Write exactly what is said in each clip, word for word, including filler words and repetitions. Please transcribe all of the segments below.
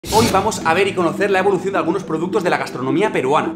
Hoy vamos a ver y conocer la evolución de algunos productos de la gastronomía peruana.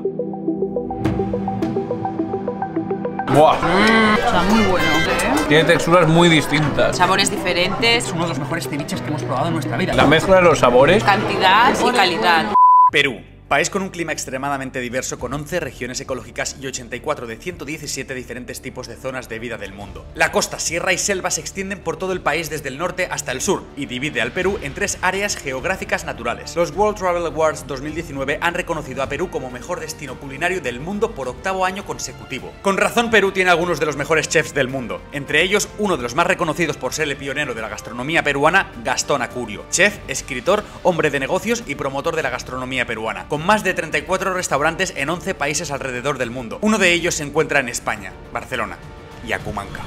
¡Buah! Mm, está muy bueno, ¿eh? Tiene texturas muy distintas. Sabores diferentes. Es uno de los mejores ceviches que hemos probado en nuestra vida. La mezcla de los sabores. Cantidad y calidad. Perú. País con un clima extremadamente diverso, con once regiones ecológicas y ochenta y cuatro de ciento diecisiete diferentes tipos de zonas de vida del mundo. La costa, sierra y selva se extienden por todo el país desde el norte hasta el sur y divide al Perú en tres áreas geográficas naturales. Los World Travel Awards dos mil diecinueve han reconocido a Perú como mejor destino culinario del mundo por octavo año consecutivo. Con razón, Perú tiene algunos de los mejores chefs del mundo, entre ellos uno de los más reconocidos por ser el pionero de la gastronomía peruana, Gastón Acurio, chef, escritor, hombre de negocios y promotor de la gastronomía peruana, con más de treinta y cuatro restaurantes en once países alrededor del mundo. Uno de ellos se encuentra en España, Barcelona, Yacumanca.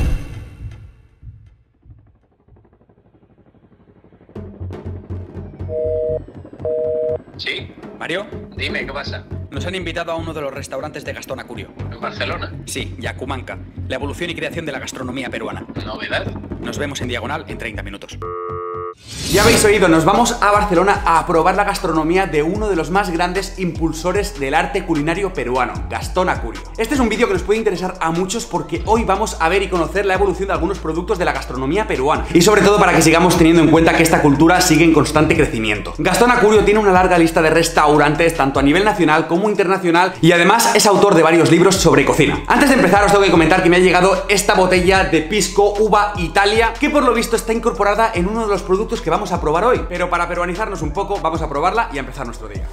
¿Sí? Mario, Dime, ¿qué pasa? nos han invitado a uno de los restaurantes de Gastón Acurio. ¿En Barcelona? Sí, Yacumanca, la evolución y creación de la gastronomía peruana. ¿Novedad? Nos vemos en diagonal en treinta minutos. Ya habéis oído, nos vamos a Barcelona a probar la gastronomía de uno de los más grandes impulsores del arte culinario peruano, Gastón Acurio. Este es un vídeo que nos puede interesar a muchos porque hoy vamos a ver y conocer la evolución de algunos productos de la gastronomía peruana y sobre todo para que sigamos teniendo en cuenta que esta cultura sigue en constante crecimiento. Gastón Acurio tiene una larga lista de restaurantes tanto a nivel nacional como internacional y además es autor de varios libros sobre cocina. Antes de empezar os tengo que comentar que me ha llegado esta botella de pisco uva Italia que por lo visto está incorporada en uno de los productos que vamos a probar hoy, pero para peruanizarnos un poco vamos a probarla y a empezar nuestro día.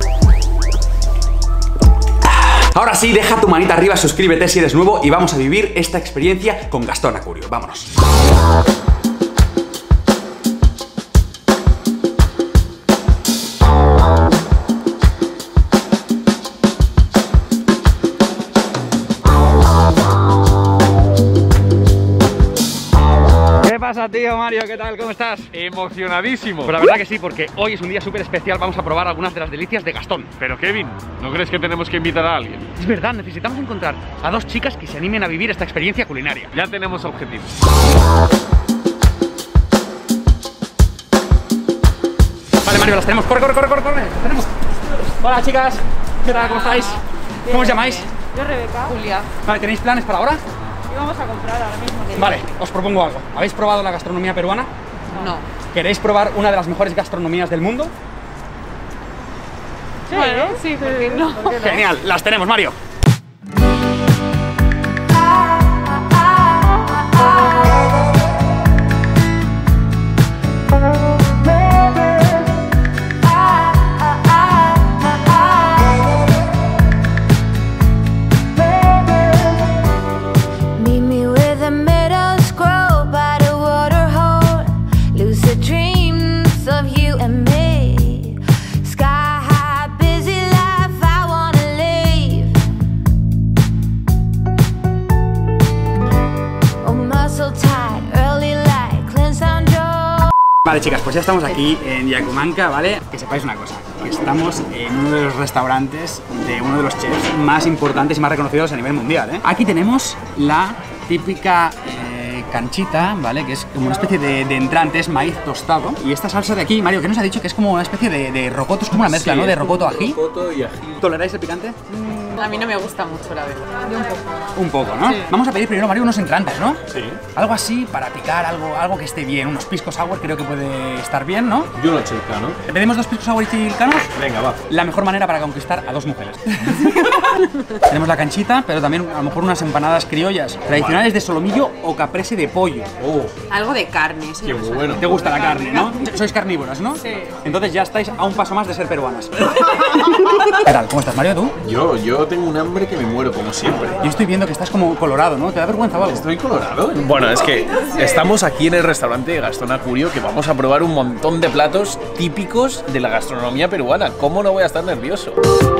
Ahora sí, deja tu manita arriba, suscríbete si eres nuevo y vamos a vivir esta experiencia con Gastón Acurio. Vámonos. ¿Qué pasa, tío Mario? ¿Qué tal? ¿Cómo estás? Emocionadísimo. Pues la verdad que sí, porque hoy es un día súper especial. Vamos a probar algunas de las delicias de Gastón. Pero Kevin, ¿no crees que tenemos que invitar a alguien? Es verdad, necesitamos encontrar a dos chicas que se animen a vivir esta experiencia culinaria. Ya tenemos objetivos. Vale, Mario, las tenemos. Corre, corre, corre, corre, corre. Las tenemos. Hola, chicas. ¿Qué tal? ¿Cómo estáis? ¿Cómo os llamáis? Yo, Rebeca. Julia. Vale, ¿tenéis planes para ahora? Y vamos a comprar ahora mismo. Vale, os propongo algo. ¿Habéis probado la gastronomía peruana? No. ¿Queréis probar una de las mejores gastronomías del mundo? Sí, Bueno, sí, ¿por qué no? ¿Por qué no? Genial, las tenemos, Mario. Meet me where the meadows grow by the water hole. Lucid dreams of you and me. Sky high, busy life, I wanna live. Oh, muscle tight, early light, cleanse down Joe. Vale, chicas, pues ya estamos aquí en Yacumanca, ¿vale? Que sepáis una cosa, que estamos en uno de los restaurantes de uno de los chefs más importantes y más reconocidos a nivel mundial, ¿eh? Aquí tenemos la típica eh, canchita, ¿vale? Que es como una especie de, de entrante, es maíz tostado. Y esta salsa de aquí, Mario, ¿qué nos ha dicho? Que es como una especie de, de rocoto, es como una mezcla, Sí, ¿no? De rocoto ají. Rocoto y ají. ¿Toleráis el picante? A mí no me gusta mucho, la verdad. Yo un poco. Un poco, ¿no? Sí. Vamos a pedir primero, Mario, unos entrantes, ¿no? Sí. Algo así para picar, algo, algo que esté bien. Unos pisco sour creo que puede estar bien, ¿no? Yo lo chilcano. ¿Le pedimos dos pisco sour y chilcanos? Venga, va. La mejor manera para conquistar a dos mujeres. Tenemos la canchita, pero también a lo mejor unas empanadas criollas tradicionales de solomillo o caprese de pollo. Oh, Algo de carne, eso qué me suena. bueno. ¿Te gusta la carne, no? Sois carnívoras, ¿no? Sí. Entonces ya estáis a un paso más de ser peruanas. ¿Qué tal? ¿Cómo estás, Mario, tú? Yo, yo tengo un hambre que me muero, como siempre. Yo estoy viendo que estás como colorado, ¿no? ¿Te da vergüenza o algo? ¿Estoy colorado? Bueno, es que estamos aquí en el restaurante de Gastón Acurio, que vamos a probar un montón de platos típicos de la gastronomía peruana. ¿Cómo no voy a estar nervioso?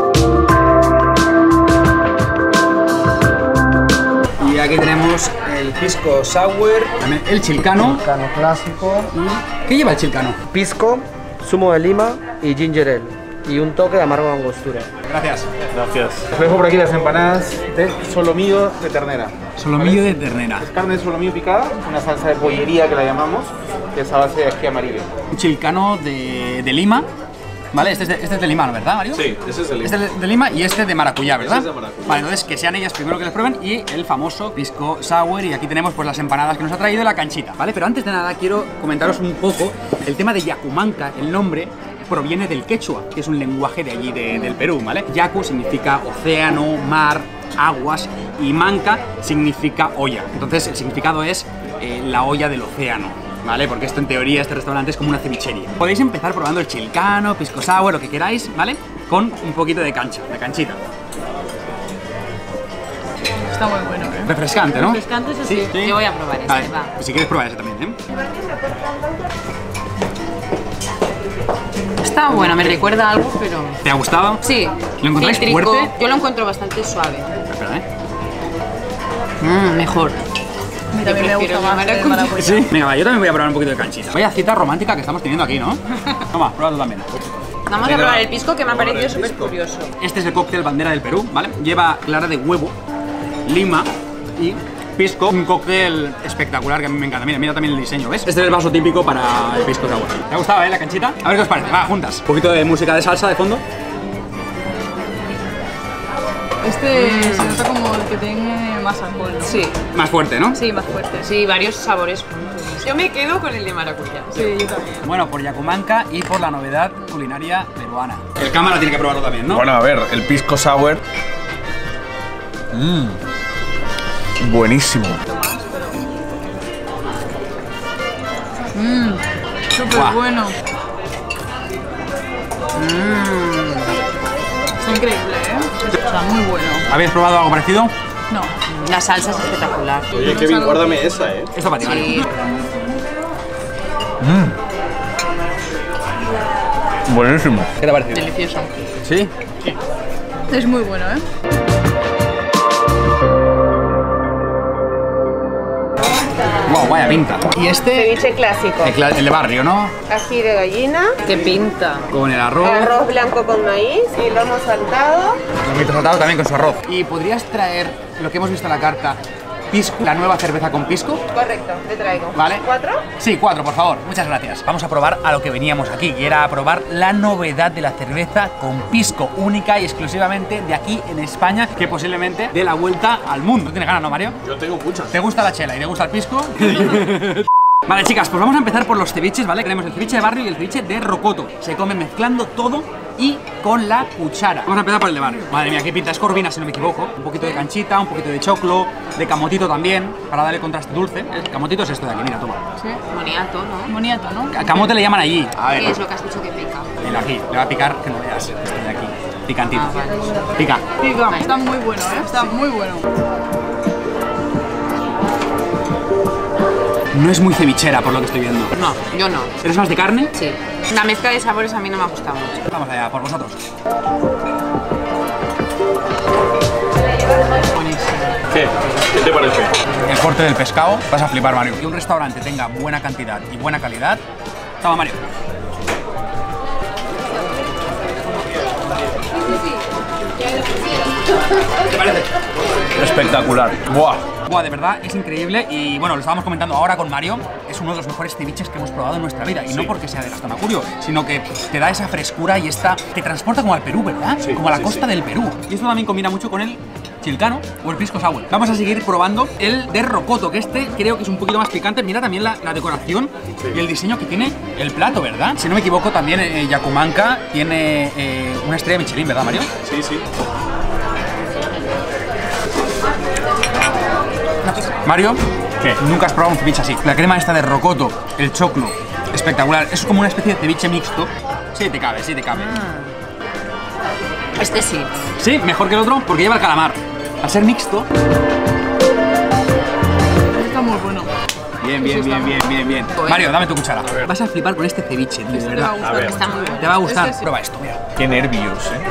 Y aquí tenemos el pisco sour, también el chilcano. Chilcano clásico, ¿Qué lleva el chilcano? pisco, zumo de lima y ginger ale. Y un toque de amargo angostura. Gracias. Gracias. Os dejo por aquí las empanadas de solomillo de ternera. Solomillo de ternera. Es carne de solomillo picada, una salsa de pollería que la llamamos, que es a base de ají amarillo. Un chilcano de, de lima. ¿vale? Este es de, este es de Lima, ¿no? ¿Verdad, Mario? Sí, ese es de Lima. Este es de Lima y este de maracuyá, ¿verdad? Ese es de maracuyá. Vale, entonces que sean ellas primero que les prueben y el famoso pisco sour. Y aquí tenemos pues las empanadas que nos ha traído y la canchita, ¿vale? Pero antes de nada quiero comentaros un poco el tema de Yacumanca, el nombre proviene del quechua, que es un lenguaje de allí, de, del Perú, ¿vale? Yacu significa océano, mar, aguas, y manca significa olla. Entonces el significado es eh, la olla del océano, ¿vale? Porque esto en teoría, este restaurante es como una cevichería. Podéis empezar probando el chilcano, pisco sour, lo que queráis, ¿vale? Con un poquito de cancha, de canchita. Está muy bueno, ¿eh? Refrescante, ¿no? Refrescante, eso sí. Sí. Yo voy a probar este, Vale, va. pues si quieres probar ese también, ¿eh? Está bueno, me recuerda algo, pero... ¿Te ha gustado? Sí. ¿Lo encontráis cítrico. fuerte? Yo lo encuentro bastante suave. Espera, ¿eh? Mmm, mejor. A mí también me gusta más el maracuyá. Sí. Venga, va, yo también voy a probar un poquito de canchita. Vaya cita romántica que estamos teniendo aquí, ¿no? Toma, prueba tú también. Vamos a probar el pisco, que me ha parecido súper curioso. Este es el cóctel bandera del Perú, ¿vale? Lleva clara de huevo, lima y pisco. Un cóctel espectacular que a mí me encanta. Mira, mira también el diseño, ¿ves? Este es el vaso típico para el pisco sour. ¿Te ha gustado, eh, la canchita? A ver qué os parece. Va, juntas. Un poquito de música de salsa de fondo. Este se nota como el que tiene más alcohol, ¿no? Sí. Más fuerte, ¿no? Sí, más fuerte. Sí, varios sabores juntos. Yo me quedo con el de maracuyá. Sí, yo también. Bueno, por Yacumanca y por la novedad culinaria peruana. El cámara tiene que probarlo también, ¿no? Bueno, a ver, el pisco sour. Mmm. Buenísimo. Mmm, súper Guau. bueno. Mmm. Está increíble, ¿eh? Está muy bueno. ¿Habéis probado algo parecido? No. La salsa es espectacular. Oye, Kevin, guárdame esa, ¿eh? Esto para ti, ¿vale? Sí. Buenísimo. ¿Qué te ha parecido? Delicioso. ¿Sí? Es muy bueno, ¿eh? Wow, vaya pinta. Y este, Ceviche clásico. el, cla- el de barrio, ¿no? Ají de gallina, Qué pinta. Con el arroz. arroz blanco con maíz y lomo saltado. Lomitos saltados también con su arroz. ¿Y podrías traer lo que hemos visto en la carta, pisco, la nueva cerveza con pisco? Correcto, te traigo. ¿Vale? ¿Cuatro? Sí, cuatro, por favor. Muchas gracias. Vamos a probar a lo que veníamos aquí, y era a probar la novedad de la cerveza con pisco, única y exclusivamente de aquí en España, que posiblemente dé la vuelta al mundo. ¿Tienes ganas, no, Mario? Yo tengo muchas. ¿Te gusta la chela y te gusta el pisco? Vale, chicas, pues vamos a empezar por los ceviches, ¿vale? Tenemos el ceviche de barrio y el ceviche de rocoto. Se come mezclando todo y con la cuchara. Vamos a empezar por el de barrio. Madre mía, qué pinta, es corvina, si no me equivoco. Un poquito de canchita, un poquito de choclo, de camotito también, para darle contraste dulce. El camotito es esto de aquí, mira, toma. Sí. Moniato, ¿no? Boniato, ¿no? Ca- Camote le llaman allí. A ver, ¿Qué es lo que has dicho que pica? mira aquí, le va a picar, que no veas. Esto de aquí, picantito. Ah, vale. Pica. Pica. Está muy bueno, ¿eh? Está muy bueno. No es muy cevichera, por lo que estoy viendo. No, yo no. ¿Eres más de carne? Sí. La mezcla de sabores a mí no me ha gustado mucho. Vamos allá, por vosotros. Buenísimo. ¿Qué? ¿Qué te parece? El corte del pescado, vas a flipar, Mario. Que un restaurante tenga buena cantidad y buena calidad. Toma, Mario. ¿Qué parece? Espectacular. Buah. Buah, de verdad, es increíble. Y bueno, lo estábamos comentando ahora con Mario. Es uno de los mejores ceviches que hemos probado en nuestra vida. Y no porque sea de Gastón Acurio, sino que te da esa frescura y esta... Te transporta como al Perú, ¿verdad? Sí, como a la sí, costa sí. del Perú. Y esto también combina mucho con el chilcano o el pisco sour. Vamos a seguir probando el de rocoto, que este creo que es un poquito más picante. Mira también la, la decoración y el diseño que tiene el plato, ¿verdad? Si no me equivoco, también eh, Yacumanca tiene eh, una estrella Michelin, ¿verdad, Mario? Sí, sí. Mario, ¿Qué? nunca has probado un ceviche así. La crema esta de rocoto, el choclo, espectacular. Es como una especie de ceviche mixto. Sí te cabe, sí te cabe. Este sí. Sí, mejor que el otro porque lleva el calamar. Al ser mixto. Está muy bueno. Bien, bien, bien, bien, bien, bien. Mario, dame tu cuchara. Vas a flipar con este ceviche, de Te va a verdad. gustar. ver. Está muy bueno. Te va a gustar. Este sí. Prueba esto, mira. Qué nervios, ¿eh?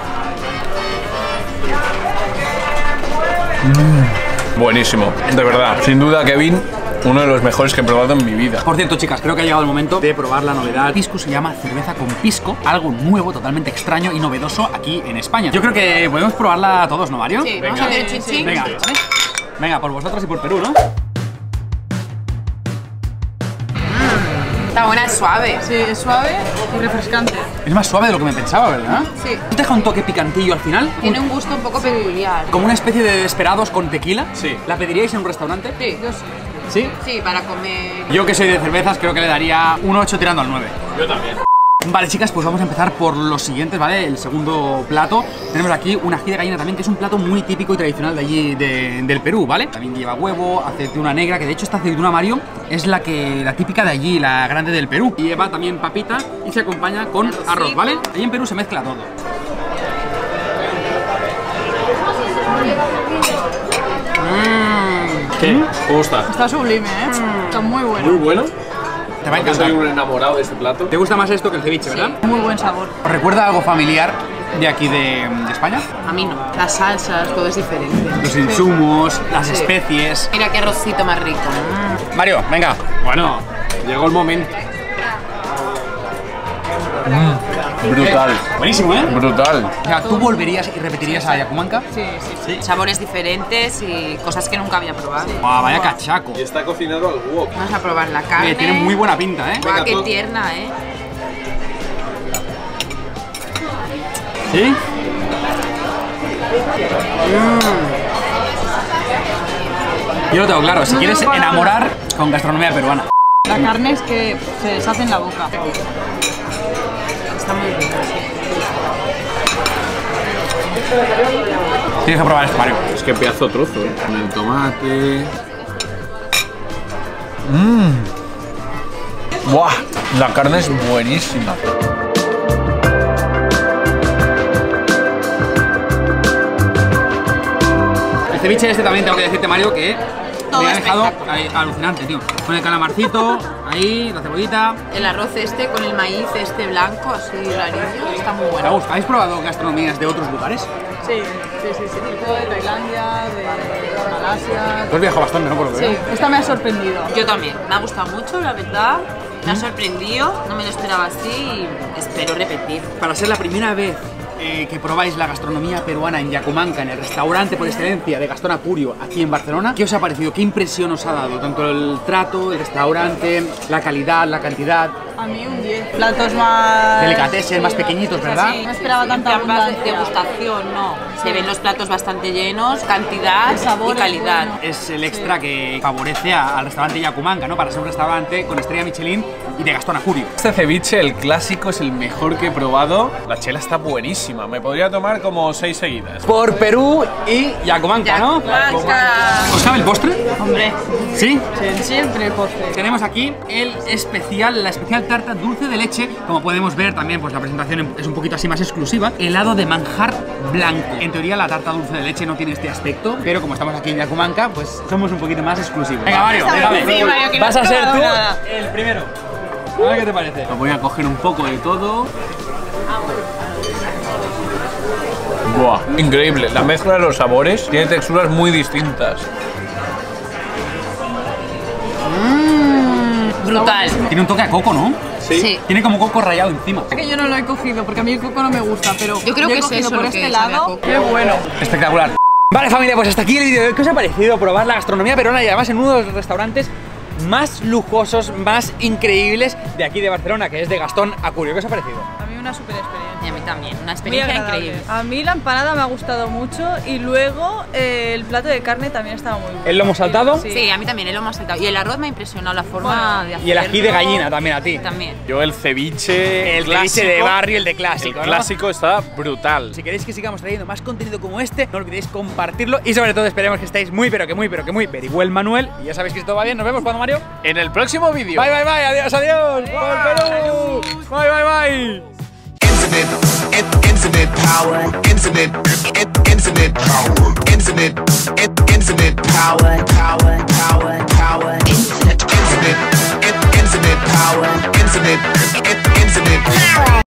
Mm. Buenísimo. De verdad. Sin duda, Kevin, uno de los mejores que he probado en mi vida. Por cierto, chicas, creo que ha llegado el momento de probar la novedad. Pisco se llama cerveza con pisco, algo nuevo, totalmente extraño y novedoso aquí en España. Yo creo que podemos probarla todos, ¿no, Mario? Sí, vamos a hacer el chin chin. Venga, ¿vale? Venga, por vosotros y por Perú, ¿no? Está buena, es suave. Sí, es suave y refrescante. Es más suave de lo que me pensaba, ¿verdad? Sí. ¿Deja un toque picantillo al final? Tiene un gusto un poco peculiar. Como una especie de desperados con tequila. Sí. ¿La pediríais en un restaurante? Sí, Yo sí. ¿Sí? sí, para comer. Yo que soy de cervezas creo que le daría un ocho tirando al nueve. Yo también. Vale, chicas, pues vamos a empezar por los siguientes, ¿vale? El segundo plato. Tenemos aquí un ají de gallina también, que es un plato muy típico y tradicional de allí, de- del Perú, ¿vale? También lleva huevo, aceituna negra, que de hecho esta aceituna, Mario, es la que la típica de allí, la grande del Perú. Y lleva también papita y se acompaña con arroz, ¿vale? Allí en Perú se mezcla todo. ¿Qué? ¿Cómo está? Está sublime, ¿eh? Está muy bueno. Muy bueno. Te va a Yo soy encantar. un enamorado de este plato. ¿Te gusta más esto que el ceviche, verdad? Muy buen sabor. ¿Os recuerda algo familiar de aquí de, de España? A mí no. Las salsas, todo es diferente. Los insumos, las Sí. especies. Mira qué arrocito más rico. Mario, venga. Bueno, llegó el momento. Brutal. Buenísimo, ¿eh? Brutal. O sea, ¿tú volverías y repetirías a Yacumanca? Sí, sí, sí. Sabores diferentes y cosas que nunca había probado. Ah, vaya cachaco. Y está cocinado al wok. Vamos a probar la carne. Eh, tiene muy buena pinta, ¿eh? Guau, Venga, qué tú. tierna, ¿eh? ¿Sí? Yo lo tengo claro, si No quieres tengo palabras. enamorar con gastronomía peruana. La carne es que se deshace en la boca. Está muy rica. Tienes que probar esto, Mario. Es que pedazo trozo, ¿eh? Con el tomate. Mmm. ¡Buah! La carne es buenísima. El ceviche este también tengo que decirte, Mario, que Todo me ha dejado espectacular. ahí, alucinante, tío. Con el calamarcito, ahí, la cebollita. El arroz este con el maíz este blanco, así rarillo, está muy Me bueno. gusta. ¿Habéis probado gastronomías de otros lugares? Sí, sí, sí, sí. Tipo de Tailandia, de Malasia. Tú has viajado bastante, ¿no? Por lo que Sí, veo. esta me ha sorprendido. Yo también, me ha gustado mucho, la verdad. Me ha sorprendido, no me lo esperaba así y espero repetir. Para ser la primera vez eh, que probáis la gastronomía peruana en Yacumanca, en el restaurante por excelencia de Gastón Acurio, aquí en Barcelona, ¿qué os ha parecido? ¿Qué impresión os ha dado? Tanto el trato, el restaurante, la calidad, la cantidad, A mí un diez. Platos más... delicatessen, más pequeñitos, ¿verdad? No esperaba tanta En plan de abundancia. degustación, no. Se ven los platos bastante llenos, cantidad El sabor y es calidad. bueno. Es el extra que favorece a- al restaurante Yacumanca, ¿no? Para ser un restaurante con estrella Michelin y de Gastón Acurio. Este ceviche, el clásico, es el mejor que he probado. La chela está buenísima. Me podría tomar como seis seguidas. Por Perú y Yacumanca, ¿no? Yacumanca. ¿Os cabe el postre? Hombre, ¿Sí? sí, siempre postre. Tenemos aquí el especial, la especial tarta dulce de leche. Como podemos ver también, pues la presentación es un poquito así más exclusiva. Helado de manjar blanco. En teoría la tarta dulce de leche no tiene este aspecto, pero como estamos aquí en Yacumanca, pues somos un poquito más exclusivos. Venga, Mario, déjame. Sí, Mario, que no Vas a has ser tú probado nada. el primero. A ver qué te parece. Os voy a coger un poco de todo. Buah, increíble. La mezcla de los sabores tiene texturas muy distintas. Brutal. Tiene un toque a coco, ¿no? Sí. Tiene como coco rallado encima. Que yo no lo he cogido porque a mí el coco no me gusta, pero Yo creo he que es cogido eso por lo este que sabe a lado. coco. Qué bueno. Espectacular. Vale, familia, pues hasta aquí el vídeo de hoy. ¿Qué os ha parecido probar la gastronomía peruana y además en uno de los restaurantes más lujosos, más increíbles de aquí de Barcelona, que es de Gastón Acurio? ¿Qué os ha parecido? A mí una super experiencia. Y a mí también, una Muy experiencia agradable. increíble. A mí la empanada me ha gustado mucho y luego eh, el plato de carne también estaba muy bueno. ¿El lomo saltado? Sí. Sí, a mí también, el lomo saltado. Y el arroz me ha impresionado, la forma de hacerlo. Y el ají de gallina también a ti. También. Yo el ceviche El clásico, ceviche de barrio, el de clásico, El ¿no? clásico está brutal. Si queréis que sigamos trayendo más contenido como este, no olvidéis compartirlo y sobre todo esperemos que estéis muy, pero que muy, pero que muy very well, Manuel. Y ya sabéis que si todo va bien, nos vemos cuando, Mario. En el próximo vídeo. Bye, bye, bye, adiós, adiós. ¡Por Perú! Bye, bye, bye. Infinite, in- infinite power, infinite, in- infinite power, infinite, in- infinite power, power, power, power, infinite, infinite, in- infinite power, infinite,